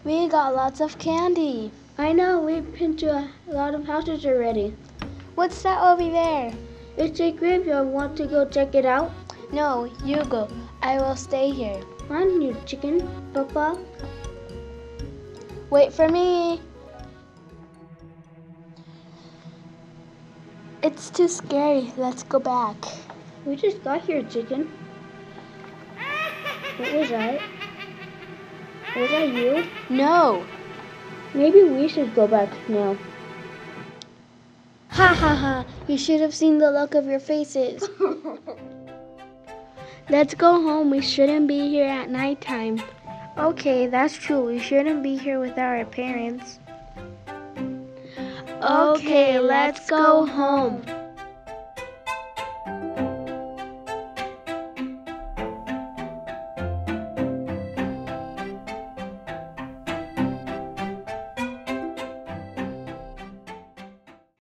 We got lots of candy. I know, we've been to a lot of houses already. What's that over there? It's a graveyard. Want to go check it out? No, you go. I will stay here. Fine, you chicken, Papa. Wait for me. It's too scary. Let's go back. We just got here, chicken. What was that? Was that you? No. Maybe we should go back now. Ha ha ha. You should have seen the look of your faces. Let's go home. We shouldn't be here at nighttime. Okay, that's true. We shouldn't be here without our parents. Okay, let's go home.